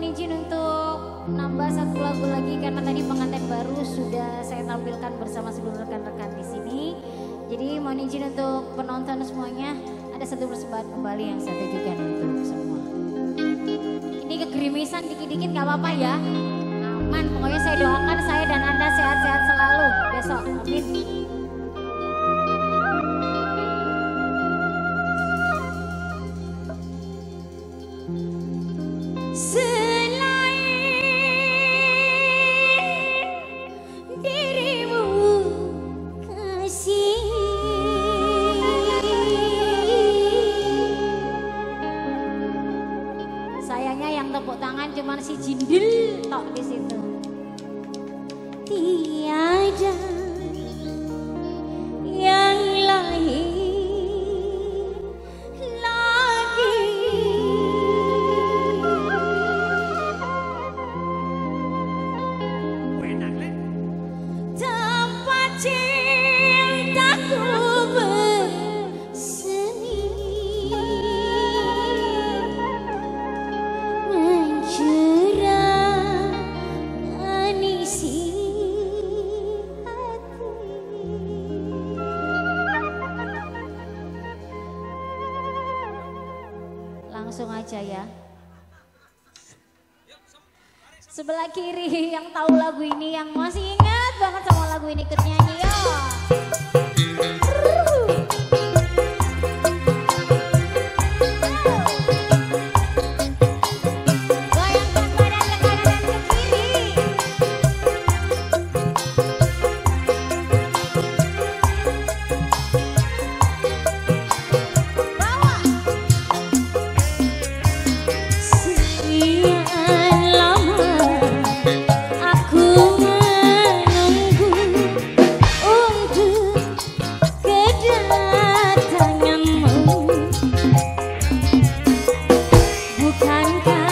mohon izin untuk nambah satu lagu lagi karena tadi pengantin baru sudah saya tampilkan bersama seluruh rekan-rekan di sini. Jadi mohon izin untuk penonton semuanya, ada satu persembahan kembali yang saya tujukan untuk semua. Ini kegerimisan dikit-dikit gak apa-apa ya. Aman, pokoknya saya doakan saya dan Anda sehat-sehat selalu besok. Amin. Sayangnya yang tepuk tangan cuma si Jindil tok di situ. Tiada yang lain lagi tempat cintaku bersemi mencurahkan isi hati. Langsung aja ya. Sebelah kiri yang tahu lagu ini, yang masih ingat banget sama lagu ini, ikut nyanyi yo. Goyangkan badan ke kanan dan ke kiri. Bawa. Sekian lama aku menunggu untuk kedatanganmu. Bukankah